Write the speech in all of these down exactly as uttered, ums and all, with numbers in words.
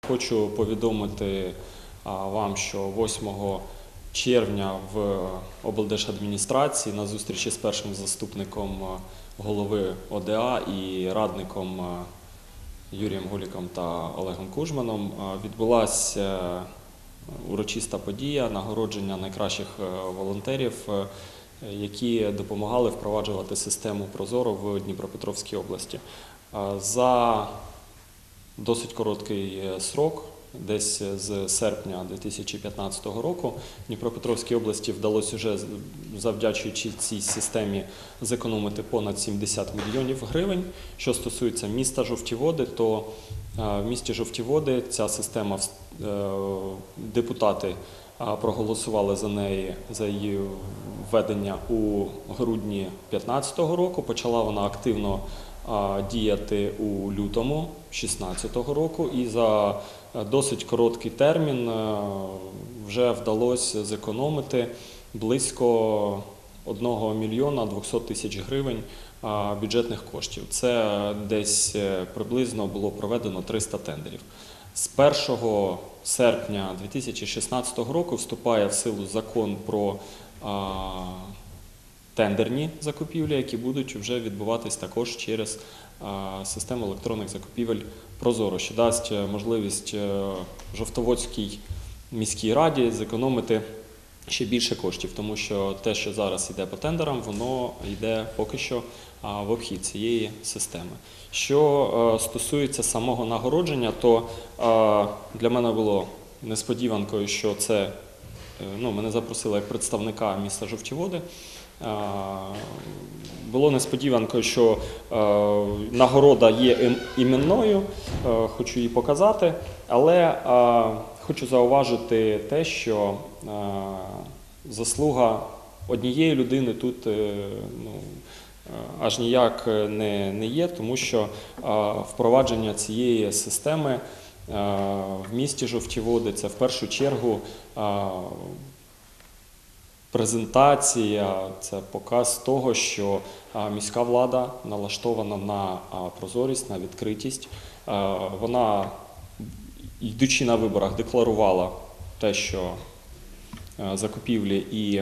Хочу повідомити вам, що восьмого червня в облдержадміністрації на зустрічі з першим заступником голови О Д А і радником Юрієм Гуліком та Олегом Кужманом відбулася урочиста подія нагородження найкращих волонтерів, які допомагали впроваджувати систему Прозоро в Дніпропетровській області. За досить короткий срок, десь з серпня дві тисячі п'ятнадцятого року, Дніпропетровській області вдалося вже, завдячуючи цій системі, зекономити понад сімдесят мільйонів гривень. Що стосується міста Жовті Води, то в місті Жовті Води ця система, депутати проголосували за неї, за її введення у грудні дві тисячі п'ятнадцятого року. Почала вона активно діяти у лютому дві тисячі шістнадцятого року, і за досить короткий термін вже вдалося зекономити близько одного мільйона двохсот тисяч гривень бюджетних коштів. Це десь приблизно було проведено триста тендерів. З першого серпня дві тисячі шістнадцятого року вступає в силу закон про тендерні закупівлі, які будуть вже відбуватись також через систему електронних закупівель Прозоро, що дасть можливість Жовтоводській міській раді зекономити ще більше коштів, тому що те, що зараз йде по тендерам, воно йде поки що в обхід цієї системи. Що стосується самого нагородження, то для мене було несподіванкою, що це, ну, мене запросили як представника міста Жовті Води. Було несподіванкою, що нагорода є іменною, хочу її показати, але хочу зауважити те, що заслуга однієї людини тут ну, аж ніяк не, не є, тому що впровадження цієї системи в місті Жовті Води – це в першу чергу презентація, це показ того, що міська влада налаштована на прозорість, на відкритість. Вона, йдучи на виборах, декларувала те, що закупівлі і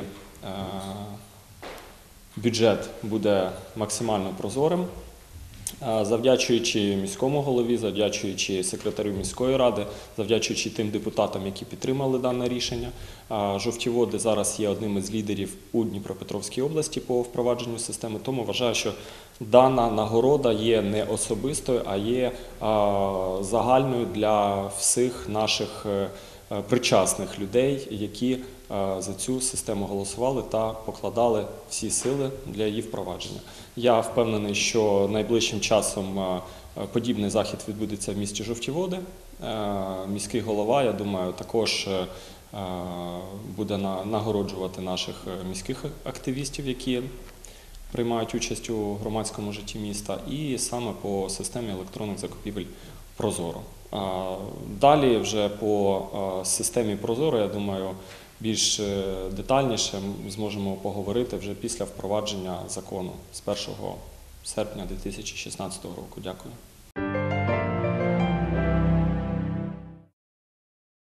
бюджет буде максимально прозорим. Завдячуючи міському голові, завдячуючи секретарю міської ради, завдячуючи тим депутатам, які підтримали дане рішення, Жовті Води зараз є одним із лідерів у Дніпропетровській області по впровадженню системи. Тому вважаю, що дана нагорода є не особистою, а є загальною для всіх наших причасних людей, які за цю систему голосували та покладали всі сили для її впровадження. Я впевнений, що найближчим часом подібний захід відбудеться в місті Жовті Води. Міський голова, я думаю, також буде нагороджувати наших міських активістів, які приймають участь у громадському житті міста, і саме по системі електронних закупівель Прозоро. Далі вже по системі Прозоро, я думаю, більш детальніше зможемо поговорити вже після впровадження закону з першого серпня дві тисячі шістнадцятого року. Дякую.